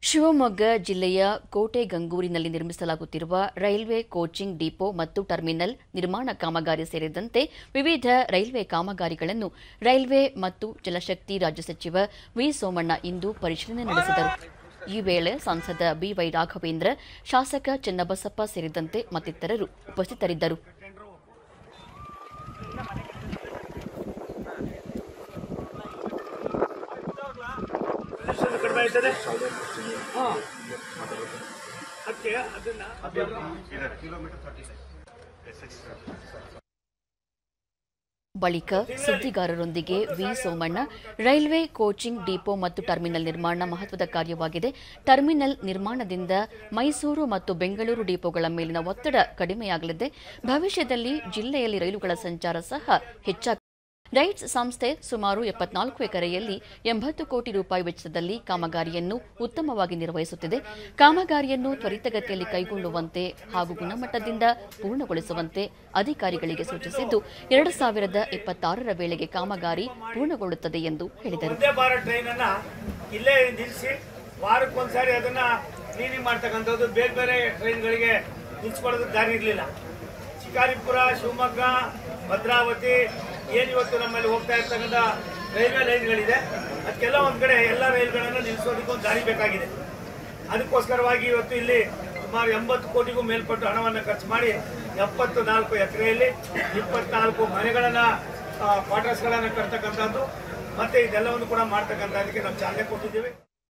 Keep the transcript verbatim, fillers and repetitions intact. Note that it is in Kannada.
ಶಿವಮೊಗ್ಗ ಜಿಲ್ಲೆಯ ಕೋಟೆಗಂಗೂರಿನಲ್ಲಿ ನಿರ್ಮಿಸಲಾಗುತ್ತಿರುವ ರೈಲ್ವೆ ಕೋಚಿಂಗ್ ಡಿಪೋ ಮತ್ತು ಟರ್ಮಿನಲ್ ನಿರ್ಮಾಣ ಕಾಮಗಾರಿ ಸೇರಿದಂತೆ ವಿವಿಧ ರೈಲ್ವೆ ಕಾಮಗಾರಿಗಳನ್ನು ರೈಲ್ವೆ ಮತ್ತು ಜಲಶಕ್ತಿ ರಾಜ್ಯ ಸಚಿವ ವಿ ಸೋಮಣ್ಣ ಇಂದು ಪರಿಶೀಲನೆ ನಡೆಸಿದರು. ಈ ವೇಳೆ ಸಂಸದ ಬಿವೈ ರಾಘವೇಂದ್ರ, ಶಾಸಕ ಚನ್ನಬಸಪ್ಪ ಸೇರಿದಂತೆ ಮತ್ತಿತರರು ಉಪಸ್ಥಿತರಿದ್ದರು. ಬಳಿಕ ಸುದ್ದಿಗಾರರೊಂದಿಗೆ V Somanna, railway coaching depot ಮತ್ತು ಟರ್ಮಿನಲ್ ನಿರ್ಮಾಣ ಮಹತ್ವದ ಕಾರ್ಯವಾಗಿದೆ. ಟರ್ಮಿನಲ್ ನಿರ್ಮಾಣದಿಂದ ಮೈಸೂರು ಮತ್ತು ಬೆಂಗಳೂರು ಡಿಪೋಗಳ ಮೇಲಿನ ಒತ್ತಡ ಕಡಿಮೆಯಾಗಲಿದೆ. ಭವಿಷ್ಯದಲ್ಲಿ ಜಿಲ್ಲೆಯಲ್ಲಿ ರೈಲುಗಳ ಸಂಚಾರ ಸಹ ಹೆಚ್ಚಾಗಲಿದೆ. ರೈಟ್ಸ್ ಸಂಸ್ಥೆ ಸುಮಾರು ಎಪ್ಪತ್ನಾಲ್ಕು ಎಕರೆಯಲ್ಲಿ ಎಂಬತ್ತು ಕೋಟಿ ರೂಪಾಯಿ ವೆಚ್ಚದಲ್ಲಿ ಕಾಮಗಾರಿಯನ್ನು ಉತ್ತಮವಾಗಿ ನಿರ್ವಹಿಸುತ್ತಿದೆ. ಕಾಮಗಾರಿಯನ್ನು ತ್ವರಿತಗತಿಯಲ್ಲಿ ಕೈಗೊಳ್ಳುವಂತೆ ಹಾಗೂ ಗುಣಮಟ್ಟದಿಂದ ಪೂರ್ಣಗೊಳಿಸುವಂತೆ ಅಧಿಕಾರಿಗಳಿಗೆ ಸೂಚಿಸಿದ್ದು, ಎರಡು ಸಾವಿರದ ಇಪ್ಪತ್ತಾರರ ವೇಳೆಗೆ ಕಾಮಗಾರಿ ಪೂರ್ಣಗೊಳ್ಳುತ್ತದೆ ಎಂದು ಹೇಳಿದರು. ವಂದೇ ಭಾರತ್ ಟ್ರೈನ್ ಅನ್ನ ಇಲ್ಲೇ ನಿಲ್ಲಿಸಿ ವಾರಕ್ಕೊಂದ್ಸಾರಿ ಅದನ್ನ ಕ್ಲೀನಿಂಗ್ ಮಾಡ್ತಕ್ಕಂಥದ್ದು, ಬೇರೆ ಬೇರೆ ಟ್ರೈನ್ಗಳಿಗೆ ನಿಲ್ಸ್ಕೊಳ್ಳೋದಕ್ಕೆ ದಾರಿ ಇರಲಿಲ್ಲ. ಶಿಕಾರಿಪುರ, ಶಿವಮೊಗ್ಗ, ಭದ್ರಾವತಿ ಏನಿವತ್ತು ನಮ್ಮಲ್ಲಿ ಹೋಗ್ತಾ ಇರ್ತಕ್ಕಂಥ ರೈಲ್ವೆ ಲೈನ್ಗಳಿದೆ, ಅದಕ್ಕೆಲ್ಲ ಒಂದು ಕಡೆ ಎಲ್ಲ ರೈಲ್ಗಳನ್ನು ನಿಲ್ಲಿಸೋದಕ್ಕೆ ಒಂದು ದಾರಿ ಬೇಕಾಗಿದೆ. ಅದಕ್ಕೋಸ್ಕರವಾಗಿ ಇವತ್ತು ಇಲ್ಲಿ ಸುಮಾರು ಎಂಬತ್ತು ಕೋಟಿಗೂ ಮೇಲ್ಪಟ್ಟು ಹಣವನ್ನು ಖರ್ಚು ಮಾಡಿ ಎಪ್ಪತ್ತು ನಾಲ್ಕು ಎಕರೆಯಲ್ಲಿ ಇಪ್ಪತ್ನಾಲ್ಕು ಮನೆಗಳನ್ನು ಕ್ವಾರ್ಟರ್ಸ್ಗಳನ್ನು ಕಟ್ತಕ್ಕಂಥದ್ದು ಮತ್ತೆ ಇದೆಲ್ಲವನ್ನು ಕೂಡ ಮಾಡ್ತಕ್ಕಂಥದ್ದಕ್ಕೆ ನಾವು ಚಾಲನೆ ಕೊಟ್ಟಿದ್ದೇವೆ.